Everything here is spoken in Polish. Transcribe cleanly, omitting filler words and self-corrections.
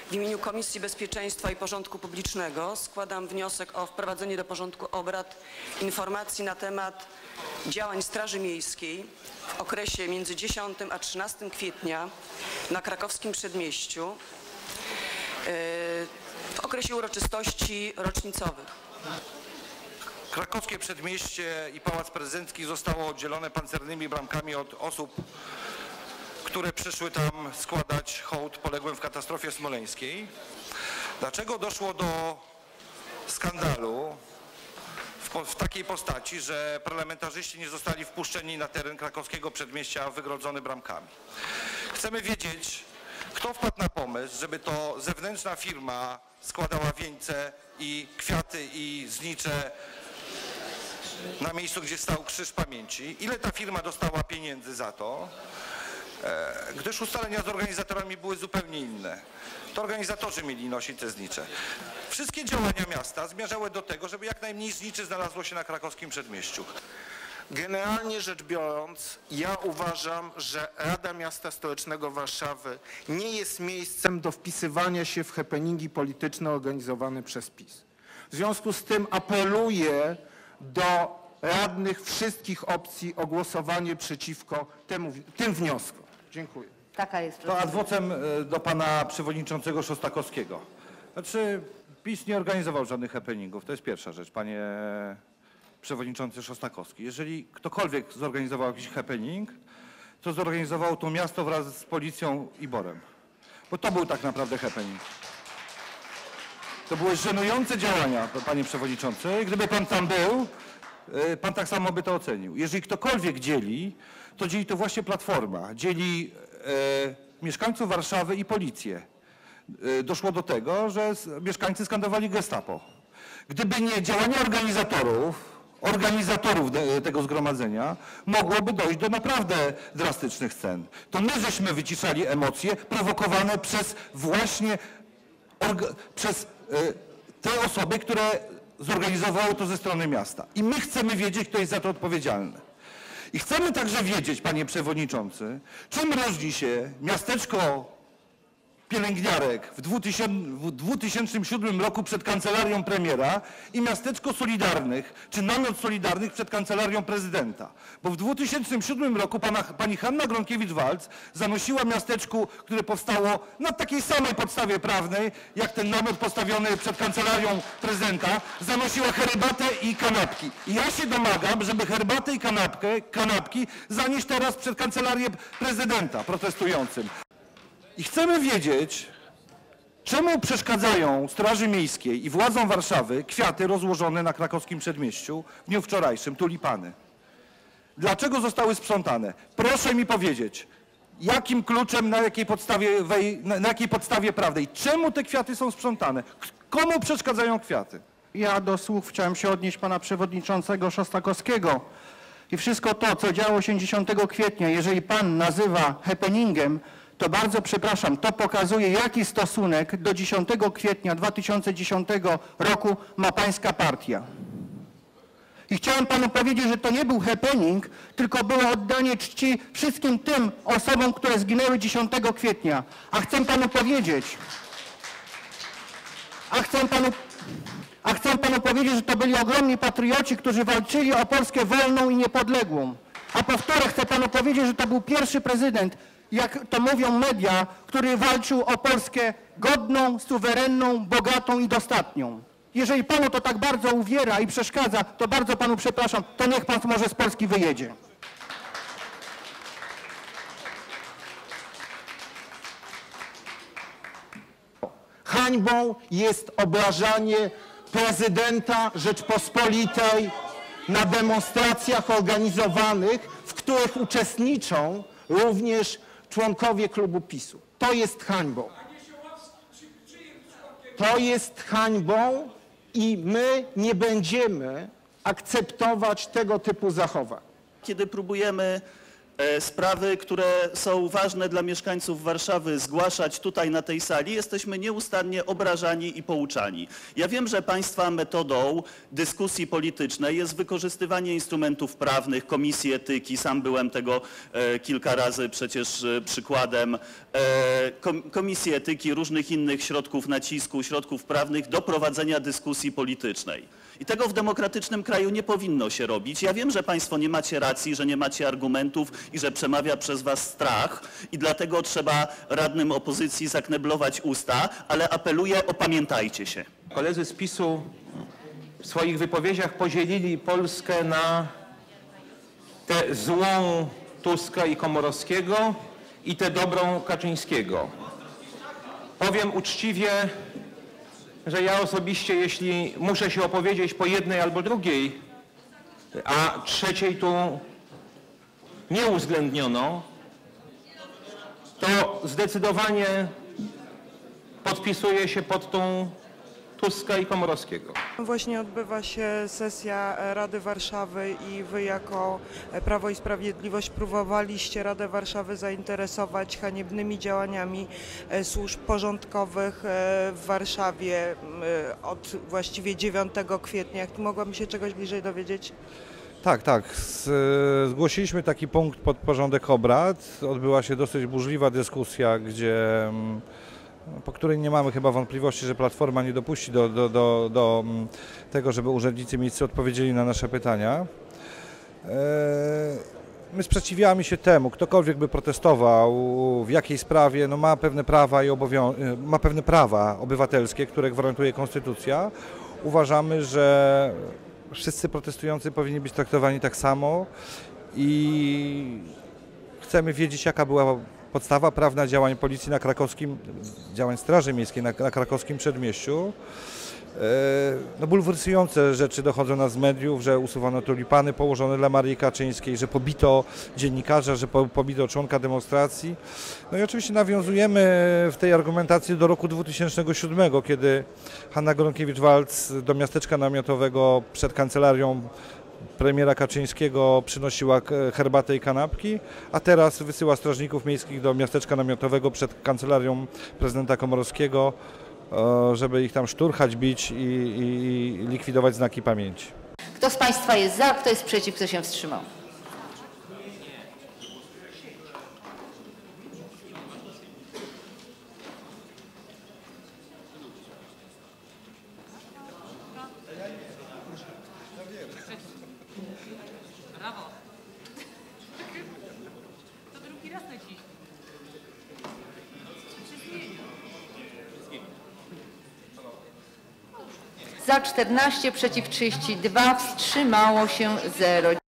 W imieniu Komisji Bezpieczeństwa i Porządku Publicznego składam wniosek o wprowadzenie do porządku obrad informacji na temat działań Straży Miejskiej w okresie między 10 a 13 kwietnia na krakowskim Przedmieściu w okresie uroczystości rocznicowych. Krakowskie Przedmieście i Pałac Prezydencki zostało oddzielone pancernymi bramkami od osób, które przyszły tam składać hołd poległym w katastrofie smoleńskiej. Dlaczego doszło do skandalu w takiej postaci, że parlamentarzyści nie zostali wpuszczeni na teren krakowskiego Przedmieścia wygrodzony bramkami? Chcemy wiedzieć, kto wpadł na pomysł, żeby to zewnętrzna firma składała wieńce i kwiaty i znicze na miejscu, gdzie stał Krzyż Pamięci. Ile ta firma dostała pieniędzy za to? Gdyż ustalenia z organizatorami były zupełnie inne. To organizatorzy mieli nosić te znicze. Wszystkie działania miasta zmierzały do tego, żeby jak najmniej zniczy znalazło się na krakowskim Przedmieściu. Generalnie rzecz biorąc, ja uważam, że Rada Miasta Stołecznego Warszawy nie jest miejscem do wpisywania się w happeningi polityczne organizowane przez PiS. W związku z tym apeluję do radnych wszystkich opcji o głosowanie przeciwko tym wnioskom. Dziękuję. Taka jest To ad vocem do pana przewodniczącego Szostakowskiego. Znaczy, PiS nie organizował żadnych happeningów. To jest pierwsza rzecz, panie przewodniczący Szostakowski. Jeżeli ktokolwiek zorganizował jakiś happening, to zorganizowało to miasto wraz z policją i BOR-em. Bo to był tak naprawdę happening. To były żenujące działania, panie przewodniczący. Gdyby pan tam był, pan tak samo by to ocenił. Jeżeli ktokolwiek dzieli, to dzieli to właśnie Platforma. Dzieli mieszkańców Warszawy i policję. Doszło do tego, że mieszkańcy skandowali Gestapo. Gdyby nie działania organizatorów tego zgromadzenia, mogłoby dojść do naprawdę drastycznych scen. To my żeśmy wyciszali emocje prowokowane przez właśnie te osoby, które zorganizowały to ze strony miasta. I my chcemy wiedzieć, kto jest za to odpowiedzialny. I chcemy także wiedzieć, panie przewodniczący, czym różni się miasteczko pielęgniarek w 2007 roku przed kancelarią premiera i miasteczko Solidarnych, czy namiot Solidarnych przed kancelarią prezydenta. Bo w 2007 roku pani Hanna Gronkiewicz-Waltz zanosiła miasteczku, które powstało na takiej samej podstawie prawnej, jak ten namiot postawiony przed kancelarią prezydenta, zanosiła herbatę i kanapki. I ja się domagam, żeby herbatę i kanapki zanieść teraz przed kancelarię prezydenta protestującym. I chcemy wiedzieć, czemu przeszkadzają Straży Miejskiej i władzom Warszawy kwiaty rozłożone na krakowskim Przedmieściu w dniu wczorajszym, tulipany. Dlaczego zostały sprzątane? Proszę mi powiedzieć, jakim kluczem, na jakiej podstawie prawnej, czemu te kwiaty są sprzątane? Komu przeszkadzają kwiaty? Ja do słów chciałem się odnieść pana przewodniczącego Szostakowskiego. I wszystko to, co działo się 10 kwietnia, jeżeli pan nazywa happeningiem, to bardzo przepraszam, to pokazuje, jaki stosunek do 10 kwietnia 2010 roku ma pańska partia. I chciałem panu powiedzieć, że to nie był happening, tylko było oddanie czci wszystkim tym osobom, które zginęły 10 kwietnia. A chcę panu powiedzieć, że to byli ogromni patrioci, którzy walczyli o Polskę wolną i niepodległą. A powtórę, chcę panu powiedzieć, że to był pierwszy prezydent, jak to mówią media, który walczył o Polskę godną, suwerenną, bogatą i dostatnią. Jeżeli panu to tak bardzo uwiera i przeszkadza, to bardzo panu przepraszam, to niech pan może z Polski wyjedzie. Hańbą jest obrażanie prezydenta Rzeczpospolitej na demonstracjach organizowanych, w których uczestniczą również członkowie klubu PiS-u. To jest hańbą. To jest hańbą i my nie będziemy akceptować tego typu zachowań. Kiedy próbujemy sprawy, które są ważne dla mieszkańców Warszawy, zgłaszać tutaj na tej sali, jesteśmy nieustannie obrażani i pouczani. Ja wiem, że państwa metodą dyskusji politycznej jest wykorzystywanie instrumentów prawnych, komisji etyki, sam byłem tego kilka razy przecież przykładem, komisji etyki, różnych innych środków nacisku, środków prawnych do prowadzenia dyskusji politycznej. I tego w demokratycznym kraju nie powinno się robić. Ja wiem, że państwo nie macie racji, że nie macie argumentów i że przemawia przez was strach i dlatego trzeba radnym opozycji zakneblować usta, ale apeluję, opamiętajcie się. Koledzy z PiS-u w swoich wypowiedziach podzielili Polskę na tę złą Tuska i Komorowskiego i tę dobrą Kaczyńskiego. Powiem uczciwie, że ja osobiście, jeśli muszę się opowiedzieć po jednej albo drugiej, a trzeciej tu nie uwzględniono, to zdecydowanie podpisuję się pod tą Tuska i Komorowskiego. Właśnie odbywa się sesja Rady Warszawy i wy jako Prawo i Sprawiedliwość próbowaliście Radę Warszawy zainteresować haniebnymi działaniami służb porządkowych w Warszawie od właściwie 9 kwietnia. Mogłabym się czegoś bliżej dowiedzieć? Tak. Zgłosiliśmy taki punkt pod porządek obrad. Odbyła się dosyć burzliwa dyskusja, po której nie mamy chyba wątpliwości, że Platforma nie dopuści do tego, żeby urzędnicy miejscy odpowiedzieli na nasze pytania. My sprzeciwiamy się temu, ktokolwiek by protestował w jakiej sprawie, no ma pewne prawa i ma pewne prawa obywatelskie, które gwarantuje Konstytucja. Uważamy, że wszyscy protestujący powinni być traktowani tak samo i chcemy wiedzieć, jaka była podstawa prawna działań policji na krakowskim, działań Straży Miejskiej na krakowskim Przedmieściu. No, bulwersujące rzeczy dochodzą nas z mediów, że usuwano tulipany położone dla Marii Kaczyńskiej, że pobito dziennikarza, że pobito członka demonstracji. No i oczywiście nawiązujemy w tej argumentacji do roku 2007, kiedy Hanna Gronkiewicz-Waltz do miasteczka namiotowego przed kancelarią premiera Kaczyńskiego przynosiła herbatę i kanapki, a teraz wysyła strażników miejskich do miasteczka namiotowego przed kancelarią prezydenta Komorowskiego, żeby ich tam szturchać, bić i likwidować znaki pamięci. Kto z państwa jest za, kto jest przeciw, kto się wstrzymał? Za 14, przeciw 32, wstrzymało się 0.